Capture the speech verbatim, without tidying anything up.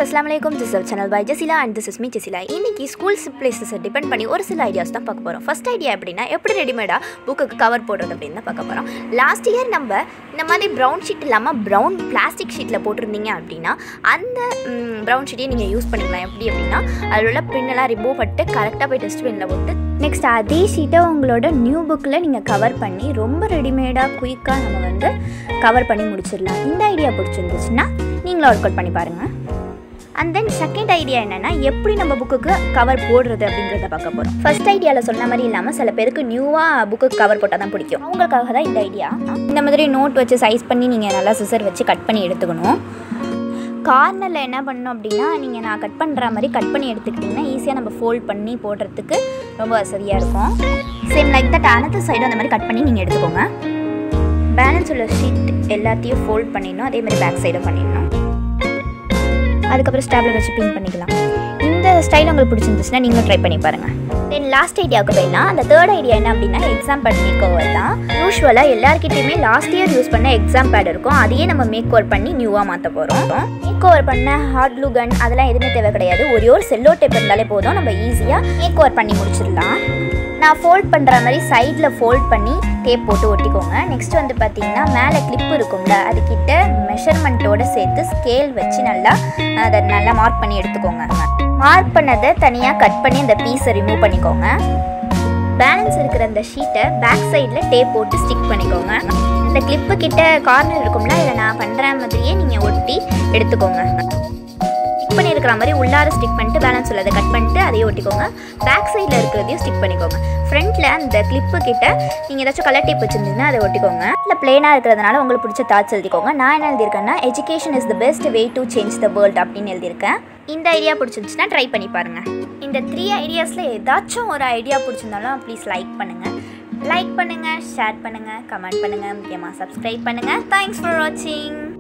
Assalamu alaikum. This is our channel by Jasila and this is me Jasila. இன்னைக்கு school places depend பண்ணி ஒரு சில ideas தான் பார்க்க போறோம். ஃபர்ஸ்ட் ஐடியா எப்படின்னா எப்படி ரெடிமேடா புக்குக்கு கவர் போடுறது அப்படின்னு தான் பார்க்க போறோம். லாஸ்ட் இயர் நம்ம இந்த மாதிரி ப்ரௌன் ஷீட் இல்லாமல் ப்ரௌன் பிளாஸ்டிக் ஷீட்டில் போட்டிருந்தீங்க அப்படின்னா அந்த ப்ரௌன் ஷீட்டையே நீங்கள் யூஸ் பண்ணிக்கலாம். எப்படி அப்படின்னா அதில் உள்ள பின்னெல்லாம் ரிமூவ் பண்ணிட்டு கரெக்டாக போய் டஸ்ட்பினில் போட்டு நெக்ஸ்ட் அதே ஷீட்டை உங்களோட நியூ புக்கில் நீங்கள் கவர் பண்ணி ரொம்ப ரெடிமேடாக குயிக்காக நம்ம வந்து கவர் பண்ணி முடிச்சிடலாம். இந்த ஐடியா பிடிச்சிருந்துச்சுன்னா நீங்களும் ஒர்க் அவுட் பண்ணி பாருங்கள். அண்ட் தென் செகண்ட் ஐடியா என்னென்னா எப்படி நம்ம புக்குக்கு கவர் போடுறது அப்படிங்கிறத பார்க்க போகிறோம். ஃபர்ஸ்ட் ஐடியாவில் சொன்ன மாதிரி இல்லாமல் சில பேருக்கு நியூவாக புக்குக்கு கவர் போட்டால் தான் பிடிக்கும். அவங்களுக்காக தான் இந்த ஐடியா. இந்த மாதிரி நோட் வச்சு சைஸ் பண்ணி நீங்கள் நல்லா சிசர் வச்சு கட் பண்ணி எடுத்துக்கணும். கார்னரில் என்ன பண்ணணும் அப்படின்னா நீங்கள் நான் கட் பண்ணுற மாதிரி கட் பண்ணி எடுத்துக்கிட்டிங்கன்னா ஈஸியாக நம்ம ஃபோல்ட் பண்ணி போடுறதுக்கு ரொம்ப வசதியாக இருக்கும். சேம் லைக் தட் அனதர் சைடும் அந்த மாதிரி கட் பண்ணி நீங்கள் எடுத்துக்கோங்க. பேலன்ஸ் உள்ள ஷீட் எல்லாத்தையும் ஃபோல்ட் பண்ணிடணும். அதே மாதிரி பேக் சைடும் பண்ணிடணும். அதுக்கப்புறம் ஸ்டாப்லர் வச்சு பின் பண்ணிக்கலாம். இந்த ஸ்டைல் உங்களுக்கு பிடிச்சிருந்துச்சுன்னா நீங்களும் ட்ரை பண்ணி பாருங்கள். தென் லாஸ்ட் ஐடியாவுக்கு போயிடலாம். அந்த தேர்ட் ஐடியா என்ன அப்படின்னா எக்ஸாம் பேட் மேக் ஓவர் தான். யூஸ்வலாக எல்லாருக்கிட்டையுமே லாஸ்ட் இயர் யூஸ் பண்ண எக்ஸாம் பேட் இருக்கும். அதையே நம்ம மேக் ஓவர் பண்ணி நியூவாக மாற்ற போகிறோம். மேக் ஓவர் பண்ண ஹார்ட் க்ளூ கன் அதெல்லாம் எதுவுமே தேவை கிடையாது. ஒரே ஒரு செல்லோ டேப் இருந்தாலே போதும், நம்ம ஈஸியாக மேக் ஓவர் பண்ணி முடிச்சிடலாம். நான் ஃபோல்ட் பண்ணுற மாதிரி சைடில் ஃபோல்ட் பண்ணி டேப் போட்டு ஒட்டிக்கோங்க. நெக்ஸ்ட் வந்து பார்த்தீங்கன்னா மேலே கிளிப் இருக்கும்ல அதுக்கிட்ட மெஷர்மெண்ட்டோடு சேர்த்து ஸ்கேல் வச்சு நல்லா அதை நல்லா மார்க் பண்ணி எடுத்துக்கோங்க. மார்க் பண்ணதை தனியாக கட் பண்ணி அந்த பீஸை ரிமூவ் பண்ணிக்கோங்க. பேலன்ஸ் இருக்கிற அந்த ஷீட்டை பேக் சைடில் டேப் போட்டு ஸ்டிக் பண்ணிக்கோங்க. இந்த கிளிப்பு கிட்ட கார்னர் இருக்கும்ல இதை நான் பண்ணுற மாதிரியே நீங்கள் ஒட்டி எடுத்துக்கோங்க. ஸ்டிக் பண்ணியிருக்கிற மாதிரி உள்ளார ஸ்டிக் பண்ணிட்டு பேலன்ஸ் உள்ளதை கட் பண்ணிட்டு அதையும் ஒட்டிக்கோங்க. பேக் சைடில் இருக்கிறதையும் ஸ்டிக் பண்ணிக்கோங்க. ஃப்ரண்ட்டில் அந்த கிளிப்பு கிட்ட நீங்கள் ஏதாச்சும் கலர் டேப் வச்சுருந்தீங்கன்னா அதை ஒட்டிக்கோங்க. இல்லை பிளேனாக இருக்கிறதுனால உங்களுக்கு பிடிச்ச தாட்ஸ் எழுதிக்கோங்க. நான் என்ன எழுதியிருக்கேன்னா education is the best way to change the world அப்படின்னு எழுதியிருக்கேன். இந்த ஐடியா பிடிச்சிருந்துச்சுன்னா ட்ரை பண்ணி பாருங்கள். இந்த த்ரீ ஐடியாஸில் ஏதாச்சும் ஒரு ஐடியா பிடிச்சிருந்தாலும் ப்ளீஸ் லைக் பண்ணுங்கள். லைக் பண்ணுங்கள், ஷேர் பண்ணுங்கள், கமெண்ட் பண்ணுங்கள், முக்கியமாக சப்ஸ்கிரைப் பண்ணுங்கள். தேங்க்ஸ் ஃபார் வாட்சிங்.